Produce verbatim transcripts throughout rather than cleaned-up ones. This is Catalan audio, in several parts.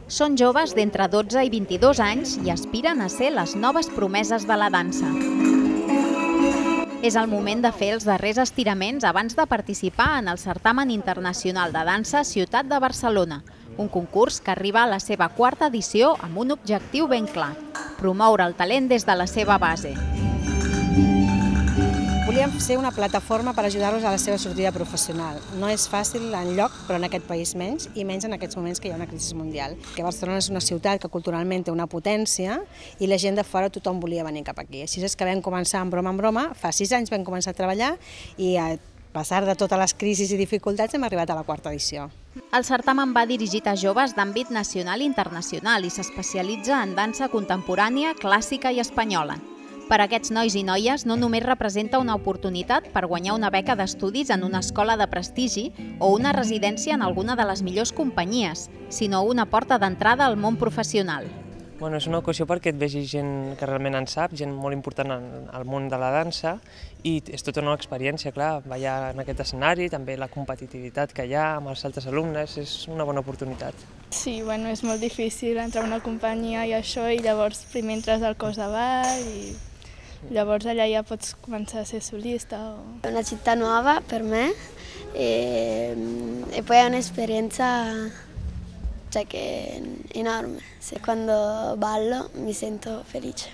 Són joves d'entre dotze i vint-i-dos anys i aspiren a ser les noves promeses de la dansa. És el moment de fer els darrers estiraments abans de participar en el Certamen Internacional de Dansa Ciutat de Barcelona, un concurs que arriba a la seva quarta edició amb un objectiu ben clar: promoure el talent des de la seva base. Volíem ser una plataforma per ajudar-los a la seva sortida professional. No és fàcil enlloc, però en aquest país menys, i menys en aquests moments que hi ha una crisi mundial. Que Barcelona és una ciutat que culturalment té una potència i la gent de fora tothom volia venir cap aquí. Així és que vam començar en broma en broma, fa sis anys vam començar a treballar i a pesar de totes les crisis i dificultats hem arribat a la quarta edició. El certamen va dirigit a joves d'àmbit nacional i internacional i s'especialitza en dansa contemporània, clàssica i espanyola. Per a aquests nois i noies no només representa una oportunitat per guanyar una beca d'estudis en una escola de prestigi o una residència en alguna de les millors companyies, sinó una porta d'entrada al món professional. Bueno, és una ocasió perquè et vegi gent que realment en sap, gent molt important al món de la dansa, i és tota una experiència, clar, ballar en aquest escenari, també la competitivitat que hi ha amb els altres alumnes, és una bona oportunitat. Sí, bueno, és molt difícil entrar en una companyia i això, i llavors primer entres al cos de ball i llavors allà ja pots començar a ser solista. È una città nuova per me e, e poi è un'esperienza cioè, che è enorme. Quando ballo mi sento felice.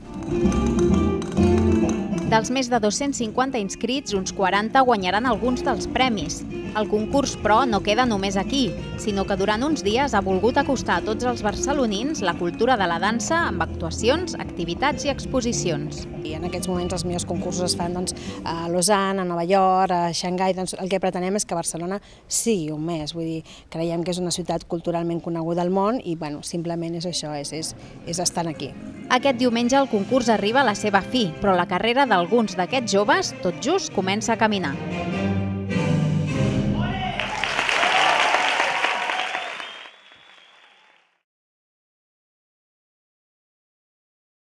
Dels més de dos-cents cinquanta inscrits, uns quaranta guanyaran alguns dels premis. El concurs, però, no queda només aquí, sinó que durant uns dies ha volgut acostar a tots els barcelonins la cultura de la dansa amb actuacions, activitats i exposicions. I en aquests moments els millors concursos es fan doncs, a Lausanne, a Nova York, a Xangai. Doncs, el que pretenem és que Barcelona sigui un més. Vull dir, creiem que és una ciutat culturalment coneguda al món i bueno, simplement és això, és, és, és estar aquí. Aquest diumenge el concurs arriba a la seva fi, però la carrera d'alguns d'aquests joves tot just comença a caminar.